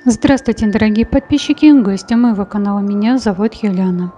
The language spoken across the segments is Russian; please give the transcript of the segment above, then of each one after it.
Здравствуйте, дорогие подписчики и гости моего канала. Меня зовут Юлиана.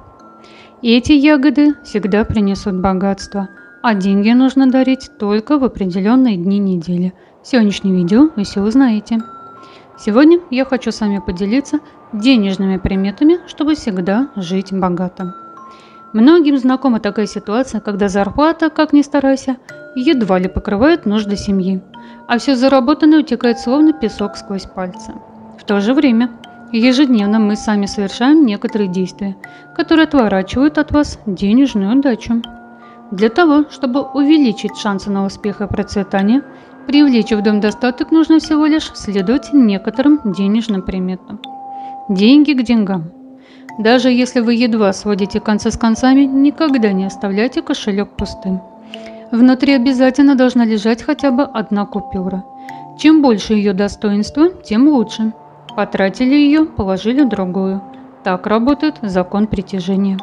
И эти ягоды всегда принесут богатство, а деньги нужно дарить только в определенные дни недели. В сегодняшнем видео вы все узнаете. Сегодня я хочу с вами поделиться денежными приметами, чтобы всегда жить богато. Многим знакома такая ситуация, когда зарплата, как ни старайся, едва ли покрывает нужды семьи, а все заработанное утекает словно песок сквозь пальцы. В то же время, ежедневно мы сами совершаем некоторые действия, которые отворачивают от вас денежную удачу. Для того, чтобы увеличить шансы на успех и процветание, привлечь в дом достаток, нужно всего лишь следовать некоторым денежным приметам. Деньги к деньгам. Даже если вы едва сводите концы с концами, никогда не оставляйте кошелек пустым. Внутри обязательно должна лежать хотя бы одна купюра. Чем больше ее достоинства, тем лучше. Потратили ее, положили другую. Так работает закон притяжения.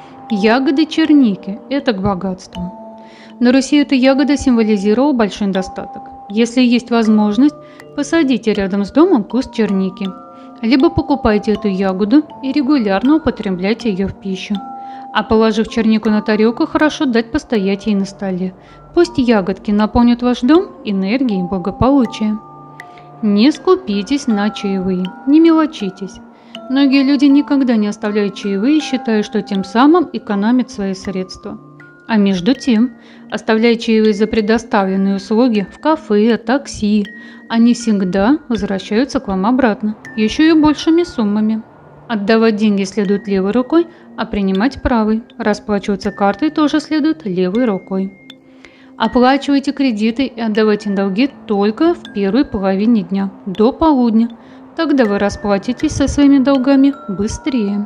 Ягоды черники – это к богатству. На Руси эта ягода символизировала большой достаток. Если есть возможность, посадите рядом с домом куст черники. Либо покупайте эту ягоду и регулярно употребляйте ее в пищу. А положив чернику на тарелку, хорошо дать постоять ей на столе. Пусть ягодки наполнят ваш дом энергией и благополучием. Не скупитесь на чаевые, не мелочитесь. Многие люди никогда не оставляют чаевые, считая, что тем самым экономят свои средства. А между тем, оставляя чаевые за предоставленные услуги в кафе, такси, они всегда возвращаются к вам обратно, еще и большими суммами. Отдавать деньги следует левой рукой, а принимать правой. Расплачиваться картой тоже следует левой рукой. Оплачивайте кредиты и отдавайте долги только в первой половине дня, до полудня. Тогда вы расплатитесь со своими долгами быстрее.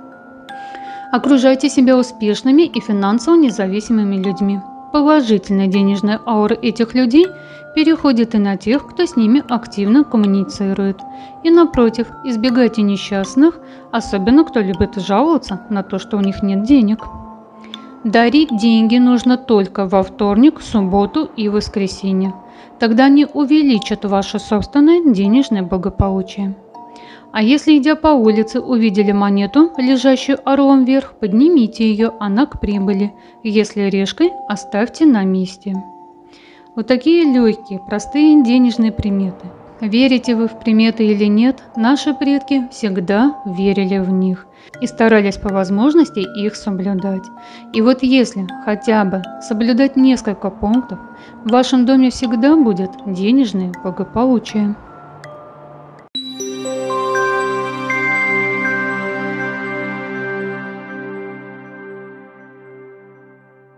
Окружайте себя успешными и финансово независимыми людьми. Положительная денежная аура этих людей переходит и на тех, кто с ними активно коммуницирует. И напротив, избегайте несчастных, особенно кто любит жаловаться на то, что у них нет денег. Дарить деньги нужно только во вторник, субботу и воскресенье. Тогда они увеличат ваше собственное денежное благополучие. А если, идя по улице, увидели монету, лежащую орлом вверх, поднимите ее, она к прибыли. Если решкой, оставьте на месте. Вот такие легкие, простые денежные приметы. Верите вы в приметы или нет, наши предки всегда верили в них и старались по возможности их соблюдать. И вот если хотя бы соблюдать несколько пунктов, в вашем доме всегда будет денежное благополучие.